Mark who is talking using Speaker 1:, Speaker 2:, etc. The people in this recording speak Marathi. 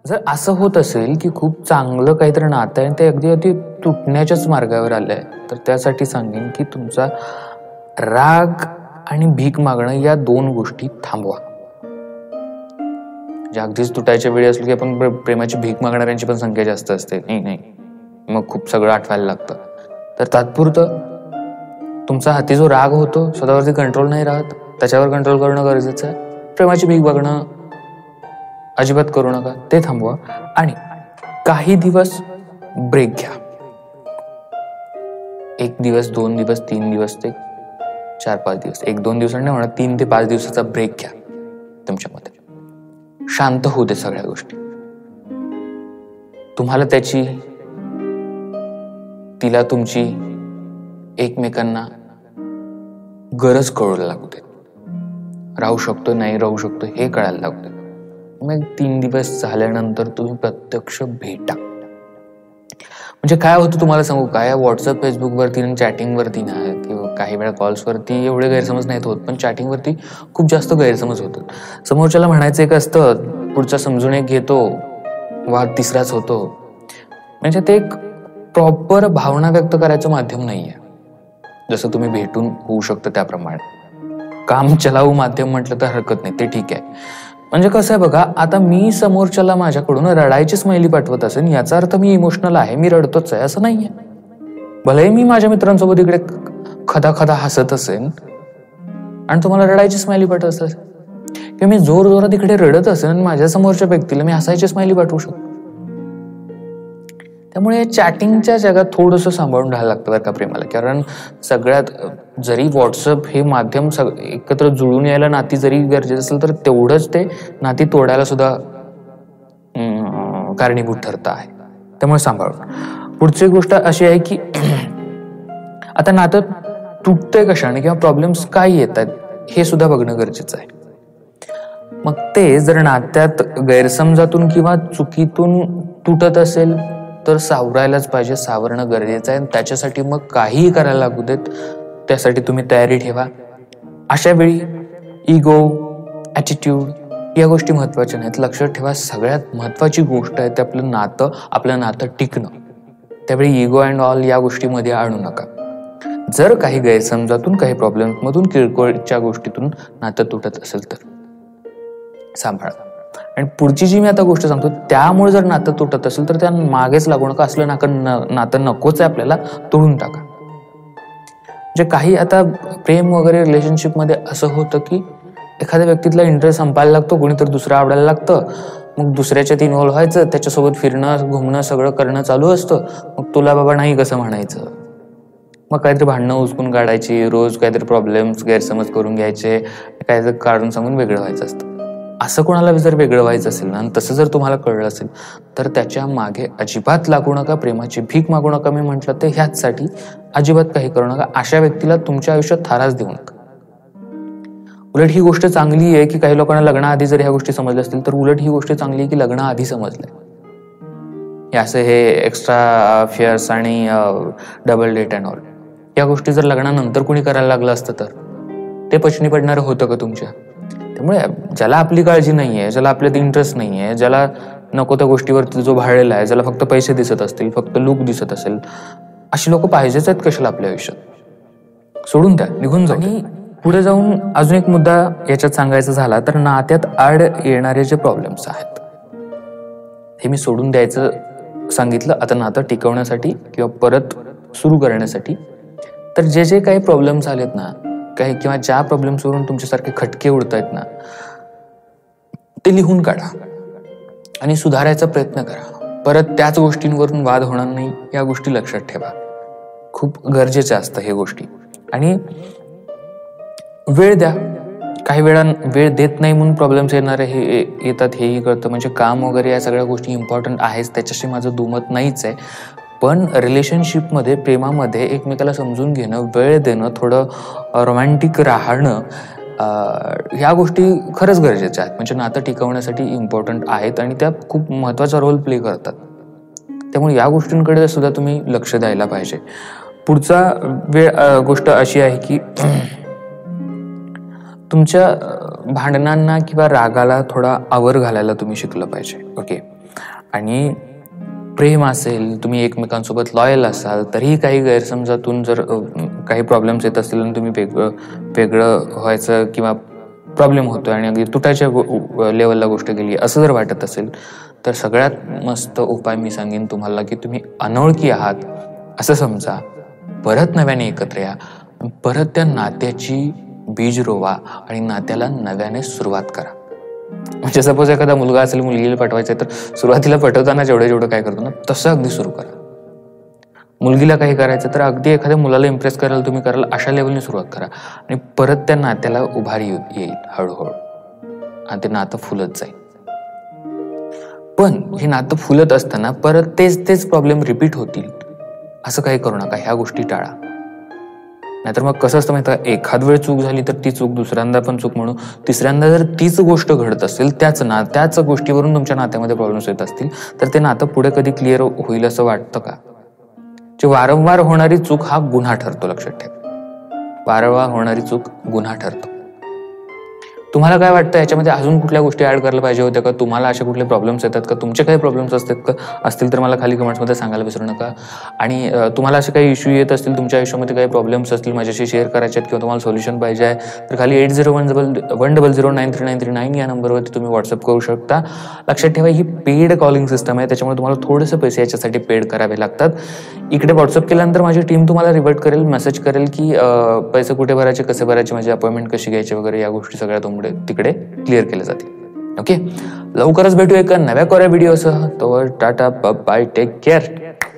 Speaker 1: जर असं होत असेल की खूप चांगलं काहीतरी नातं आहे ते अगदी अगदी तुटण्याच्याच मार्गावर आलंय, तर त्यासाठी सांगेन की तुमचा राग आणि भीक मागणं या दोन गोष्टी थांबवा. म्हणजे अगदीच तुटायच्या वेळी असली की आपण प्रेमाची भीक मागणाऱ्यांची पण संख्या जास्त असते. नाही, मग खूप सगळं आठवायला लागतं. तर तात्पुरतं तुमचा हाती जो राग होतो, स्वतःवरती कंट्रोल नाही राहत, त्याच्यावर कंट्रोल करणं गरजेचं आहे. प्रेमाची भीक बघणं अजिबात करू नका, ते थांबवा आणि काही दिवस ब्रेक घ्या. 1 दिवस, 2 दिवस, 3 दिवस ते 4-5 दिवस, 1-2 दिवसांनी म्हणा 3 ते 5 दिवसाचा ब्रेक घ्या. तुमच्यामध्ये शांत होऊ दे सगळ्या गोष्टी. तुम्हाला त्याची, तिला तुमची एकमेकांना गरज कळू लागू दे. राहू शकतो नाही राहू शकतो हे कळायला लागू दे. मग 3 दिवस झाल्यानंतर तुम्ही प्रत्यक्ष भेटा. म्हणजे काय होतं तुम्हाला सांगू काय, व्हॉट्सअप फेसबुकवरती आणि चॅटिंगवरती ना किंवा काही वेळा कॉल्सवरती एवढे गैरसमज नाहीत होत, पण चॅटिंगवरती खूप जास्त गैरसमज होतात. समोरच्याला म्हणायचं एक असतं, पुढचा समजून एक घेतो, वाद तिसराच होतो. म्हणजे ते एक प्रॉपर भावना व्यक्त करायचं माध्यम नाहीये. जसं तुम्ही भेटून होऊ शकतं त्याप्रमाणे काम चलाऊ माध्यम म्हटलं तर हरकत नाही, ते ठीक आहे. म्हणजे कसं आहे बघा, आता मी समोरच्याला माझ्याकडून रडायची स्माइली पाठवत असेल याचा अर्थ मी इमोशनल आहे, मी रडतोच आहे असं नाहीये. भलेही मी माझ्या मित्रांसोबत इकडे खदा खदा हसत असेल आणि तुम्हाला रडायची स्माइली पाठवत असेल, किंवा मी जोर जोरात इकडे रडत असेल आणि माझ्या समोरच्या व्यक्तीला मी हसायची स्माइली पाठवू शकतो. त्यामुळे चॅटिंगच्या जगात थोडंसं सांभाळून राहायला लागतं बरं का प्रेमाला. कारण सगळ्यात जरी व्हॉट्सअप हे माध्यम एकत्र जुळून यायला नाती जरी गरजेचं असेल तर तेवढंच ते नाती तोडायला सुद्धा कारणीभूत ठरत आहे. त्यामुळे सांभाळून. पुढची गोष्ट अशी आहे की आता नातं तुटतंय कशाने किंवा प्रॉब्लेम्स काय येत आहेत हे सुद्धा बघणं गरजेचं आहे. मग ते जर नात्यात गैरसमजातून किंवा चुकीतून तुटत असेल तर सावरायलाच पाहिजे, सावरणं गरजेचं आहे. त्याच्यासाठी मग काहीही करायला लागू देत, त्यासाठी तुम्ही तयारी ठेवा. अशा वेळी इगो, ॲटिट्यूड या गोष्टी महत्वाच्या नाहीत. लक्षात ठेवा, सगळ्यात महत्वाची गोष्ट आहे ते आपलं नातं टिकणं. त्यावेळी इगो अँड ऑल या गोष्टीमध्ये आणू नका. जर काही गैरसमजातून, काही प्रॉब्लेममधून, किरकोळच्या गोष्टीतून नातं तुटत असेल तर सांभाळा. आणि पुढची जी मी आता गोष्ट सांगतो त्यामुळे जर नातं तुटत असेल तर त्या मागेच लागू नका. असलं नातं नकोच आहे आपल्याला, तोडून टाका. म्हणजे काही आता प्रेम वगैरे रिलेशनशिपमध्ये असं होतं की एखाद्या व्यक्तीतला इंटरेस्ट संपायला लागतो, कोणीतरी दुसरं आवडायला लागतं, मग दुसऱ्याच्यात इन्व्हॉल्व व्हायचं, त्याच्यासोबत फिरणं घुमणं सगळं करणं चालू असतं. मग तुला बाबा नाही कसं म्हणायचं, मग काहीतरी भांडणं उचकून काढायची, रोज काहीतरी प्रॉब्लेम्स गैरसमज करून घ्यायचे, काहीतरी काढून सांगून वेगळं व्हायचं असतं. असं कोणाला जर वेगळं व्हायचं असेल ना, तसं जर तुम्हाला कळलं असेल तर त्याच्या मागे अजिबात लागू नका. प्रेमाची भीक मागू नका. मी म्हटलं ते ह्याचसाठी अजिबात काही करू नका. अशा व्यक्तीला तुमच्या आयुष्यात थाराच देऊ नका. उलट ही गोष्ट चांगली आहे की काही लोकांना लग्नाआधी जर ह्या गोष्टी समजल्या असतील तर उलट ही गोष्ट चांगली आहे की लग्नाआधी समजलंय. असं हे एक्स्ट्रा अफेअर्स आणि डबल डेट अँड ऑल या गोष्टी जर लग्नानंतर कोणी करायला लागलं असतं तर ते पचनी पडणारं होतं का तुमच्या? त्यामुळे ज्याला आपली काळजी नाहीये, ज्याला आपल्यात इंटरेस्ट नाहीये, ज्याला नको त्या गोष्टीवरती जो भाळलेला आहे, ज्याला फक्त पैसे दिसत असतील, फक्त लुक दिसत असेल, अशी लोक पाहिजेच आहेत कशाला आपल्या आयुष्यात? सोडून द्या, निघून जा. आणि पुढे जाऊन अजून एक मुद्दा याच्यात सांगायचा झाला तर नात्यात आड येणारे जे प्रॉब्लेम्स आहेत हे मी सोडून द्यायचं सांगितलं. आता नातं टिकवण्यासाठी किंवा परत सुरू करण्यासाठी तर जे काही प्रॉब्लेम्स आलेत ना, काही किंवा ज्या प्रॉब्लेम्सवरून तुमच्यासारखे खटके उडतायत ना, ते लिहून काढा आणि सुधारायचा प्रयत्न करा. परत त्याच गोष्टींवरून वाद होणार नाही या गोष्टी लक्षात ठेवा. खूप गरजेचं असतं हे गोष्टी. आणि वेळ द्या. काही वेळा वेळ देत नाही म्हणून प्रॉब्लेम्स येणारे हे येतात हेही कळतं. म्हणजे काम वगैरे या सगळ्या गोष्टी इम्पॉर्टंट आहेच, त्याच्याशी माझं दुमत नाहीच आहे. पण रिलेशनशिपमध्ये, प्रेमामध्ये एकमेकाला समजून घेणं, वेळ देणं, थोडं रोमॅन्टिक राहणं, ह्या गोष्टी खरंच गरजेच्या आहेत. म्हणजे नातं टिकवण्यासाठी इम्पॉर्टंट आहेत आणि त्या खूप महत्त्वाचा रोल प्ले करतात. त्यामुळे या गोष्टींकडे सुद्धा तुम्ही लक्ष द्यायला पाहिजे. पुढचा गोष्ट अशी आहे की तुमच्या भांडणांना किंवा रागाला थोडा आवर घालायला तुम्ही शिकलं पाहिजे. ओके. आणि प्रेम असेल, तुम्ही एकमेकांसोबत लॉयल असाल, तरीही काही गैरसमजातून जर काही प्रॉब्लेम्स येत असतील आणि तुम्ही वेगळं व्हायचं किंवा प्रॉब्लेम होतोय आणि अगदी तुटायच्या लेवलला गोष्ट गेली असं जर वाटत असेल, तर सगळ्यात मस्त उपाय मी सांगेन तुम्हाला की तुम्ही अनोळखी आहात असं समजा, परत नव्याने एकत्र या, परत त्या नात्याची बीज रोवा आणि नात्याला नव्याने सुरुवात करा. म्हणजे सपोज एखादा मुलगा असेल, मुलगीला पटवायचं तर सुरुवातीला पटवताना जेवढं काय करतो ना तसं अगदी सुरू करा. मुलगीला काही करायचं तर अगदी एखाद्या मुलाला इम्प्रेस करायला तुम्ही कराल अशा लेवलने सुरुवात करा आणि परत त्या नात्याला उभारी येईल हळूहळू आणि ते नातं फुलत जाईल. पण हे नातं फुलत असताना परत तेच प्रॉब्लेम रिपीट होतील असं काही करू नका. ह्या गोष्टी टाळा. नाहीतर मग कसं असतं माहिती का, एखाद वेळ चूक झाली तर ती चूक दुसऱ्यांदा पण चूक म्हणू, तिसऱ्यांदा जर तीच गोष्ट घडत असेल, त्याच गोष्टीवरून तुमच्या नात्यामध्ये प्रॉब्लेम्स येत असतील तर ते नातं पुढे कधी क्लिअर होईल असं वाटतं का? जे वारंवार होणारी चूक हा गुन्हा ठरतो. लक्षात ठेवा, वारंवार होणारी चूक गुन्हा ठरतो. तुम्हाला काय वाटतं याच्यामध्ये अजून कुठल्या गोष्टी ऍड करायला पाहिजे होत्या का? तुम्हाला असे कुठले प्रॉब्लेम्स येतात का? तुमचे काही प्रॉब्लेम्स असतील तर मला खाली कमेंट्समध्ये सांगायला विसरू नका. आणि तुम्हाला असे काही इश्यू येत असतील, तुमच्या आयुष्यामध्ये काही प्रॉब्लेम्स असतील माझ्याशी शेअर करायचे आहेत किंवा तुम्हाला सोल्युशन पाहिजे आहे तर खाली 8010093939 या नंबरवरती तुम्ही व्हॉट्सअप करू शकता. लक्षात ठेवा, ही पेड कॉलिंग सिस्टम आहे, त्याच्यामुळे तुम्हाला थोडेसे पैसे याच्यासाठी पेड करावे लागतात. इकडे व्हॉट्सअप केल्यानंतर माझी टीम तुम्हाला रिवर्ट करेल, मेसेज करेल की पैसे कुठे भरायचे, कसे भरायचे, माझी अपॉइंटमेंट कशी घ्यायची वगैरे या गोष्टी सगळ्या तिकडे क्लिअर केले जातील. ओके. लवकरच भेटू एका नव्या कोऱ्या व्हिडिओसह. तोवर टाटा, बाय, टेक केअर.